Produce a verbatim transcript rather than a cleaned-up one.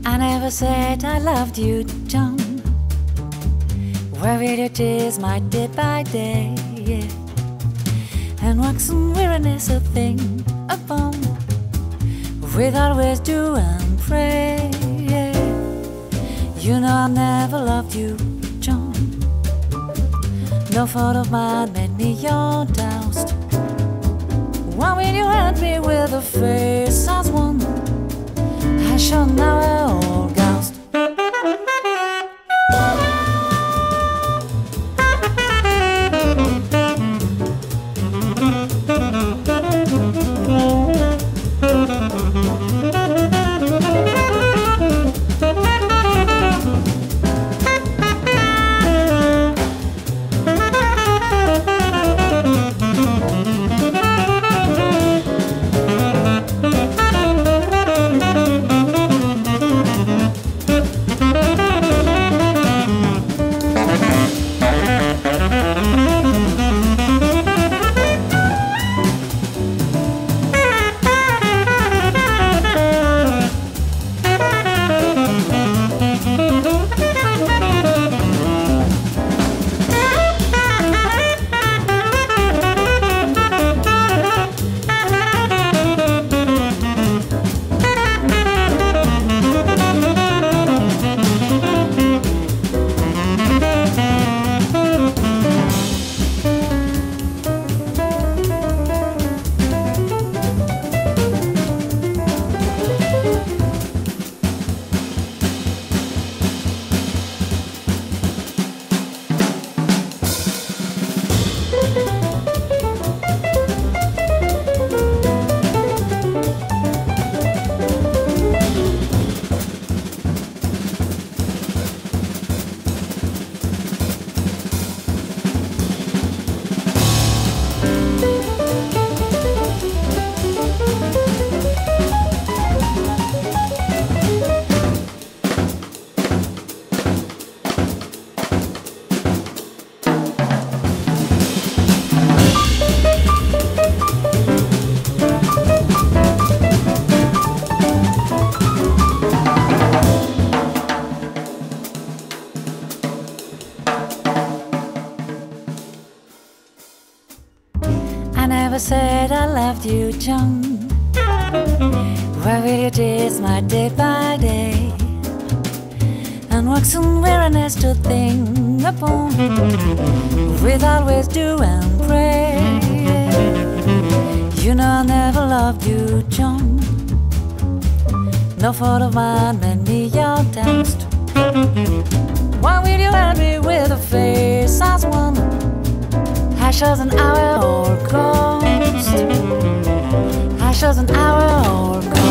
I never said I loved you, John. Worried your tears my day by day, yeah. And waxen weariness a thing upon, with always do and pray, yeah. You know I never loved you, John. No thought of mine made me your doused. Why will you hurt me with a face as one? I shall now all ghost. I never said I loved you, John. Worried your days my day by day, and waxen weariness to think upon, with always do and pray. You know I never loved you, John. No fault of mine made me your doused. Why will you hurt me with a face as one? Ashes an hour or ghost. Ashes an hour or ghost.